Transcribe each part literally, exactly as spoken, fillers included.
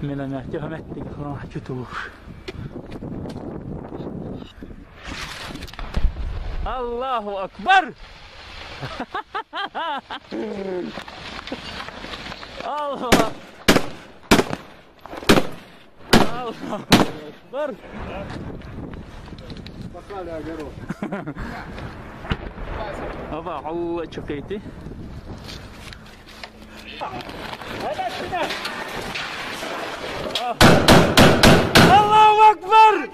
Миномет, миномет, миномет, чутур. Аллаху Акбар! Аллах! Аллаху Акбар! Попали огород. Оба, Аллах, чукайте. Аллаху Акбар!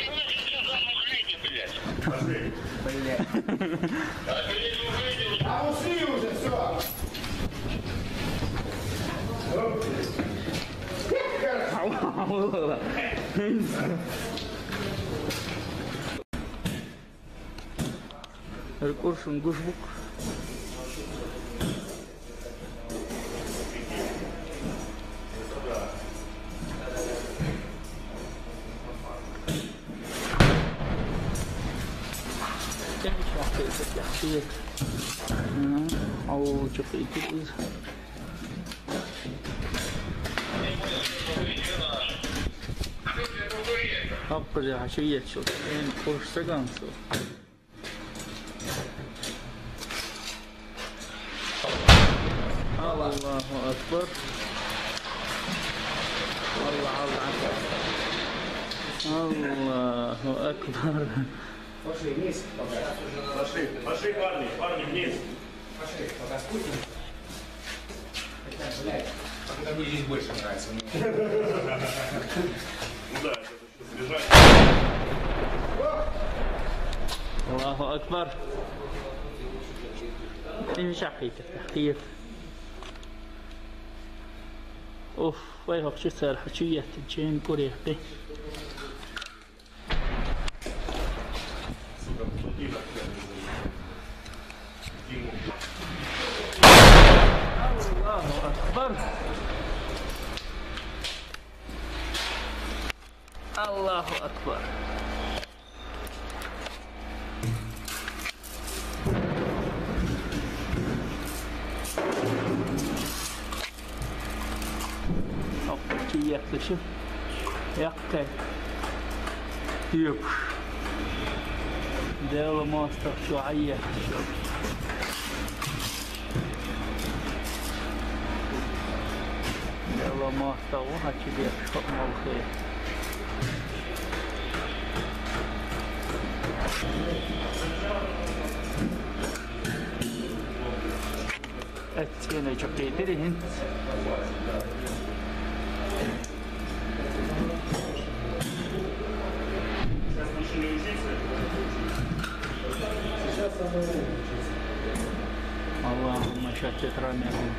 А ушли уже, все. Рекурсом гушбук. Sheik. أو شقيقي أبقى عشية شو إن كورس سجانسو الله أكبر الله أكبر Пошли вниз. Пошли, пошли, парни, парни, вниз. Пошли, пока спустим. Хотя, блядь, как-то мне здесь больше нравится. Ну да, это еще сбежать. Аллаху Акбар. Ты не шахите, тахтир. Уф, вайхак шисар, хачуят, джейн курехты. Allahu Akbar. Allahu Akbar. Hoppa yaklaşım. Yakkay. Yok. ديلا ماستر شوية ديلا ماستر وهكذا بيشفق موخير اتسينا جاكيتري هنت اللهم شتت رميهم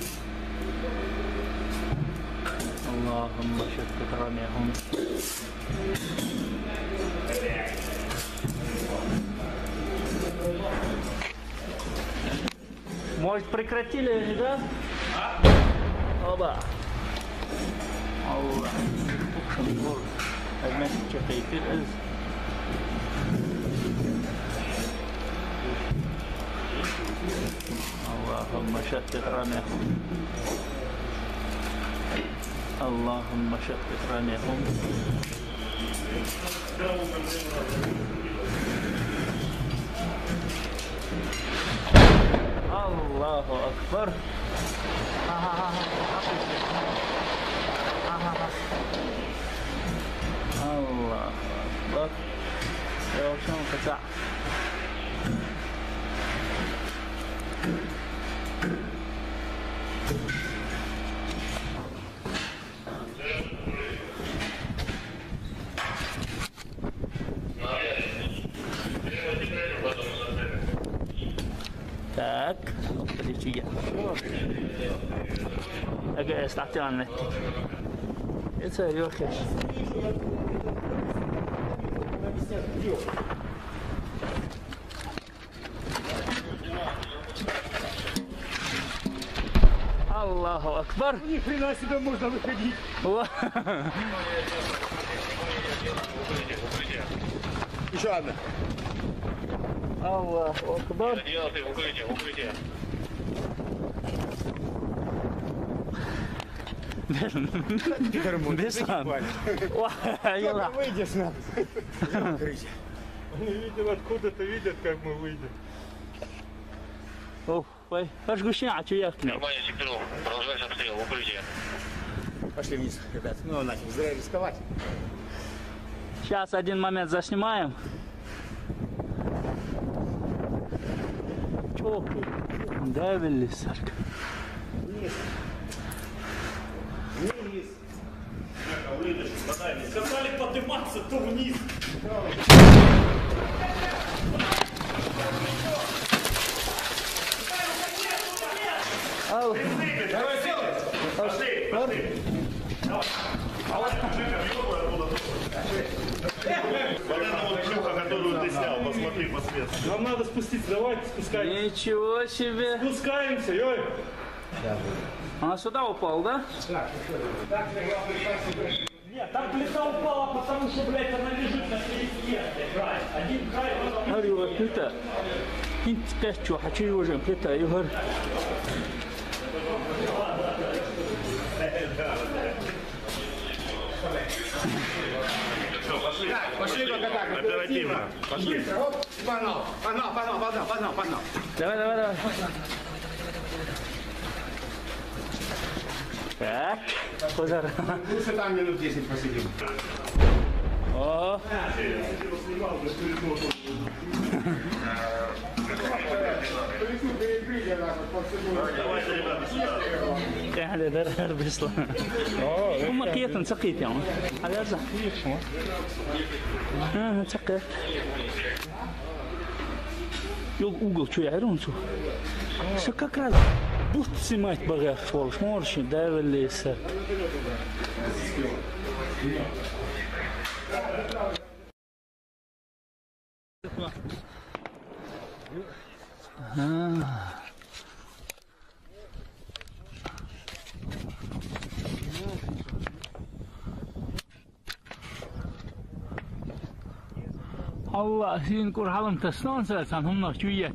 اللهم شتت رميهم Может, прекратили они, да? Оба. Аллах. Вместе что-то и перез. اللهم شتت رميهم اللهم شتت رميهم الله أكبر الله أكبر يا شلون قطع Так, подожди я. Ага, ставьте на нет. Это легкий. Аллаху Акбар. Ни хрена себе можно выходить. Еще одна. Аллаху Акбар. Делайте укрытие, укрытие. Беслан. Выйдешь нам. Они видят откуда-то, видят, как мы выйдем. Ох, ой, аж гусеня, что я кнул. Внимание, сектору, продолжайте обстрел, укрытие. Пошли вниз, ребят. Ну нафиг, зря рисковать. Сейчас один момент заснимаем. Чоки. Да, Велисарк. Вниз. Вниз. Сказали подниматься, то вниз. Давай, делай. Пошли, пошли. Вот это вот шлюха, которую ты снял, посмотри по свету. Нам надо спуститься, давайте спускаемся. Ничего себе. Спускаемся, ой. Она сюда упала, да? Нет, там плита упала, потому что, блядь, она лежит на переске. Один край. Говорю, плита. Инт пять хочу его же, плита, Игорь. Пошли только так, оперативно. Пошли. Быстро, оп, погнал, погнал, погнал, погнал, погнал, погнал. Давай, давай, давай. Так, позор. Лучше там минут десять посидим. О. Давайте, ребята, сюда. هذا درر بيصلا هم قيتن سقيت يعني هذا صح ها سقيت يو اوغل شو يعرون شو شو كاكرا بوت سمعت بغا فولش مورش ده اللي يصير ها Allah sizin kurhalım taslan sen onlar çüyet.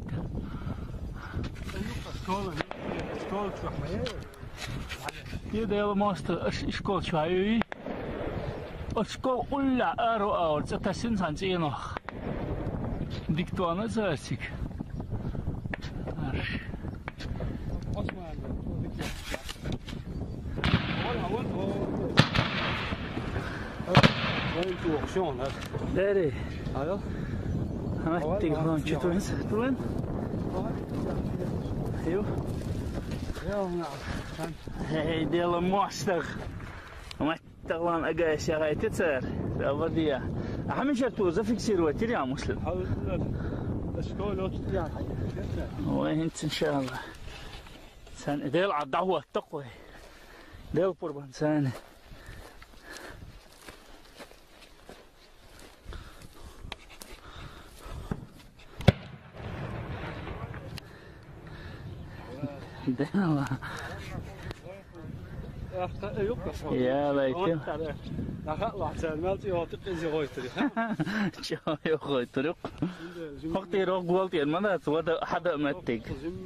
يدا يلا ماستر اشكال شوي اشكال ولا ارو اور تتسين سانتينو ديكتوانا زاسيك Deri. Alo. Hemen telefon çıtırız. Durun. Yok. Hey, dela master. ما تغلان أجاش يا غاية تسر الأبدية أهم شيء توزع في كسير وتري يا مسلم أشكال وتطلع وأنت إن شاء الله سان ديل على الدعوة التقوى ديل قربان سان ديل يا ليتي نخلع سالمات يعطيك إنزي غويتري شو يخوي طريق وقتي روح قولتي المنات وده حدا متك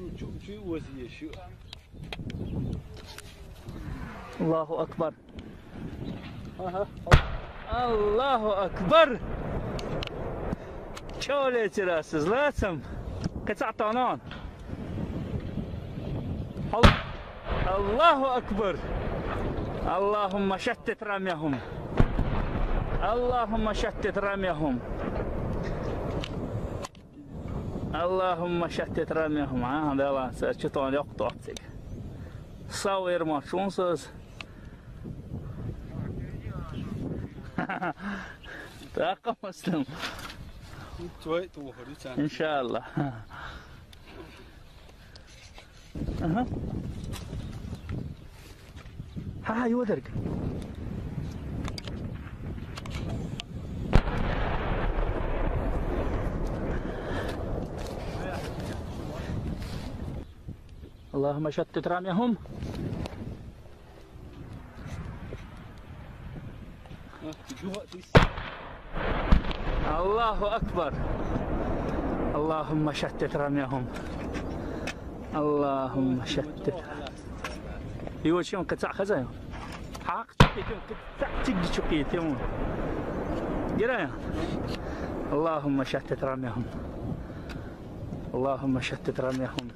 الله أكبر الله أكبر شو ليتي راسز لاتم كتعطانان الله أكبر اللهم شتت رميهم اللهم شتت رميهم اللهم شتت رميهم ها هذا لا شتون يقطع صور ما شلون صوص تاقم مسلم ان شاء الله اها ها هاي ودرك اللهم شتت رميهم الله أكبر اللهم شتت رميهم اللهم شتت يقول شيء قطع خزايا تجي شقيت يمون جرايا اللهم شتت رميهم اللهم شتت رميهم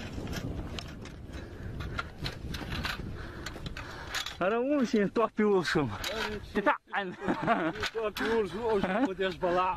أنا مو مشين توفي ولشم تتعن توفي ولشم وش وديش بلع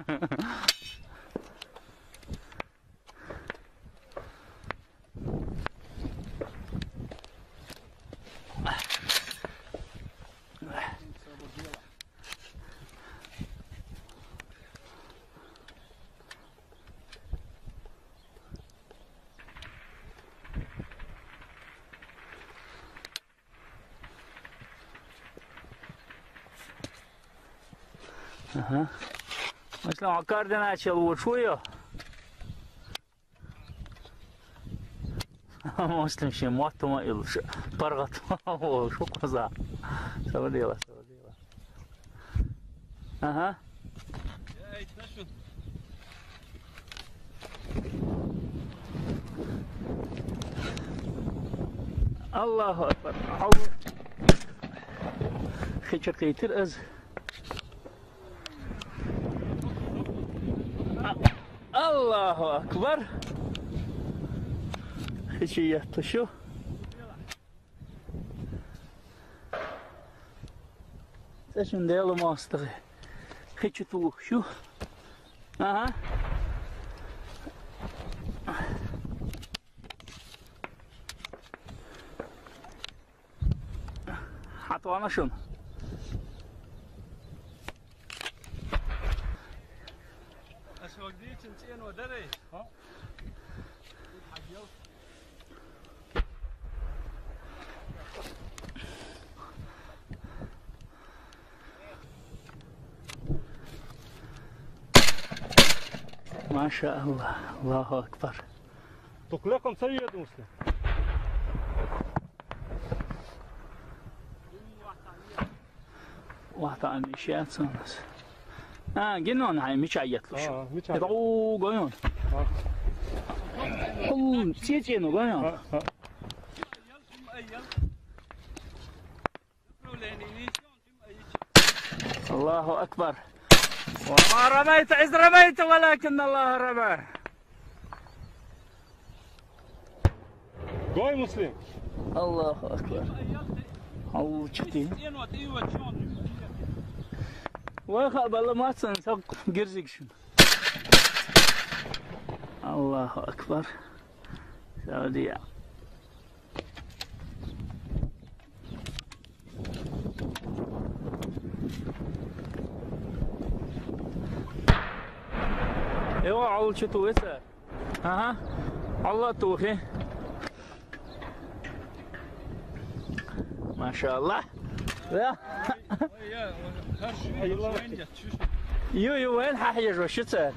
Ага. Mesela координация лучшую. Muslim şey muhattama ilş. Pargat. O çok güzel. Savadıyla, savadıyla. Aha. Allahu Ekber. Allah. Xıçıqıytır az. Allahu Akbar. Hiç iyi yaptı şu. Seçin değerli master. Hiç tu şu. Aha. Hatta ana şun. ما شاء الله الله أكبر تقلقهم سيد مسلم واحد عن إشياء صنص آه جنون هاي مش عيط له شو اه مش عارف يدعو قيون هم تيجينو قيون الله أكبر وما رميت إذ رميت ولكن الله رمى قوي مسلم الله أكبر الله شتي ويخاب الله ما تنسق قرزق شنو الله أكبر سعودية ايوه عول شتو يسار اها الله توخي ما شاء الله لا يو يو وين ححيج وش تصير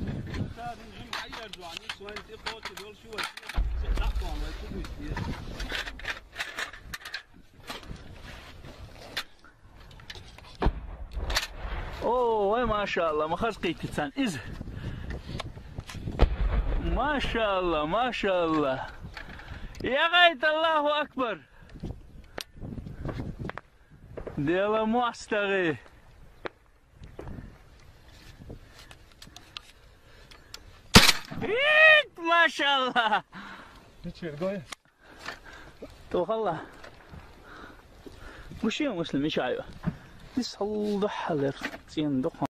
اوه ما شاء الله ما خرقيت تسان إذ ما شاء الله ما شاء الله يا غيت الله أكبر ديلا مستغي ما شاء الله تو خلا وش يا مسلم ايش عايو يصل ضحى لر زين ضحى